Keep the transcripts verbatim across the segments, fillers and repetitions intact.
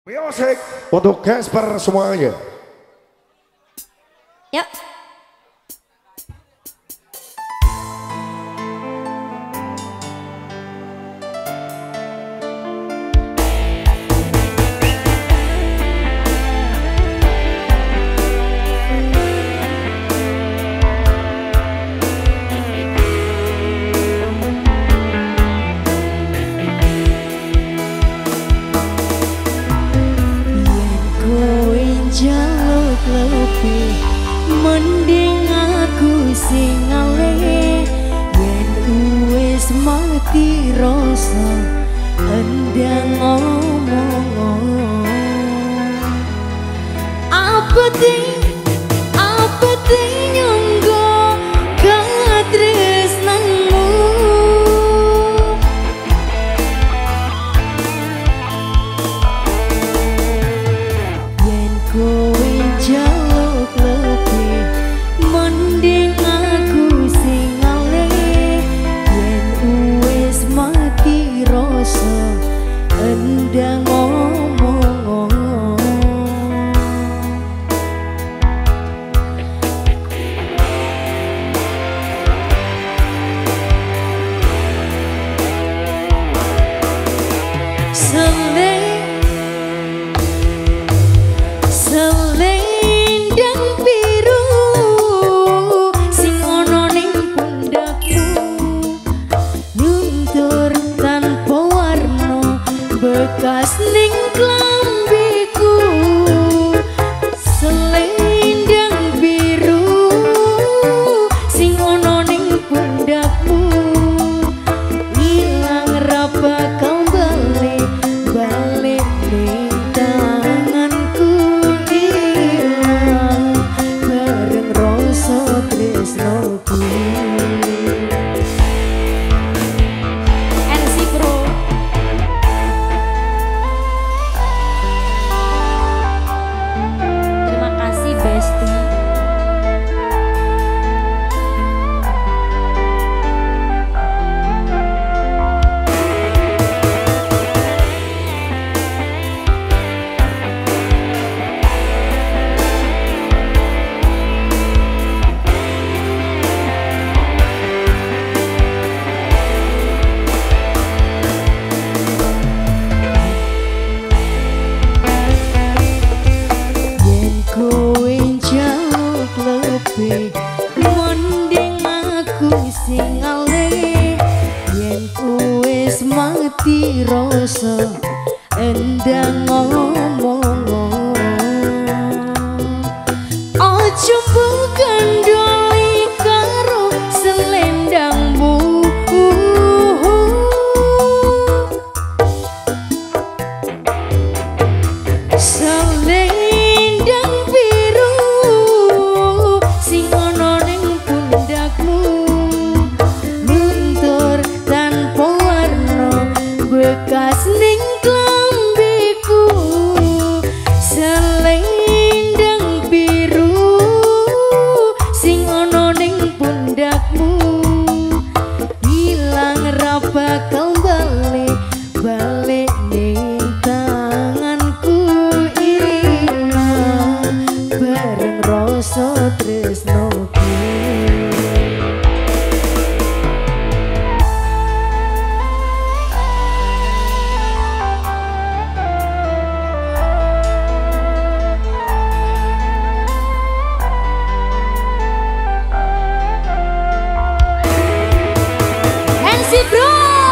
Music untuk Casper semuanya. Yuk. Jaluk lebih mending aku sing alih yen wis mati rasa endang ngomong apa ting apa ting nyonggo katresnanmu kowe jaluk lebih mending aku sing alih yen wis mati rasa endang ngomong seleh selendang biru sing ana ning pundakmu luntur tanpa warna bekas ning klambiku selendang biru sing ana ning pundakmu ilang ra bakal balik balik ning tanganku tresnoku. N C Bro. Terima kasih Besti. Mending aku sing alih yen wis mati rasa endang ngomong aja mbugandoli karo selendangmu selendang biru sing ana ning pundakmu luntur tanpa warna bekas ning klambiku selendang biru sing ana ning pundakmu ilang ra bakal balik balik ning tanganku ilang bareng rasa tresnoku. N C Bro.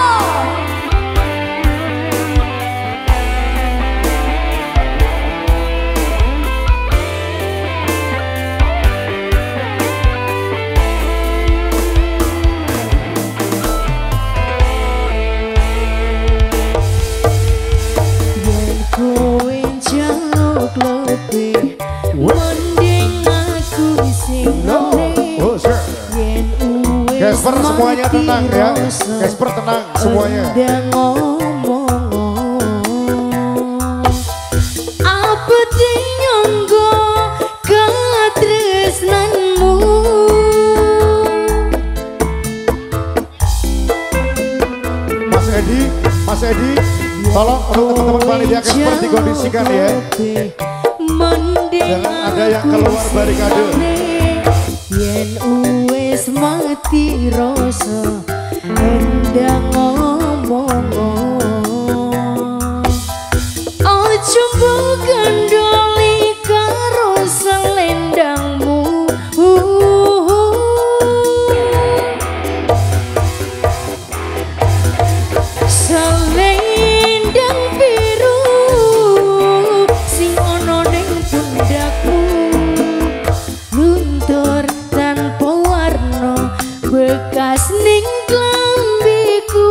Kowe jaluk lebih mending aku sing alih yen wis Casper semuanya tenang ya. Casper tenang semuanya. ngomong apa ting nyonggo katresnanmu Mas Edi, Mas Edi, tolong untuk teman-teman panitia seperti kondisi dipromosikan ya. Jangan ada yang keluar barikade. Yen uwes mati rasa endang ngomong. Ojo mbok kendoli karo selendangmu. Selendang biru sing ono ning pundakmu, luntur tanpa warna bekas ning klambiku.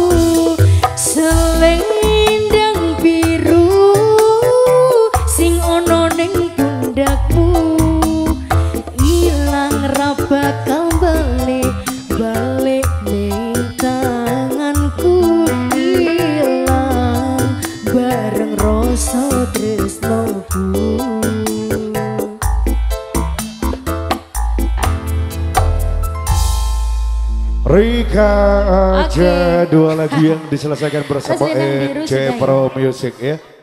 Selendang biru sing ono ning pundakmu, ilang ra bakal balik balik ning tanganku. Ilang bareng rasa tresnoku. Rika aja Oke. dua lagu yang diselesaikan bersama Selendang biru N C sudah ya? Pro Music ya.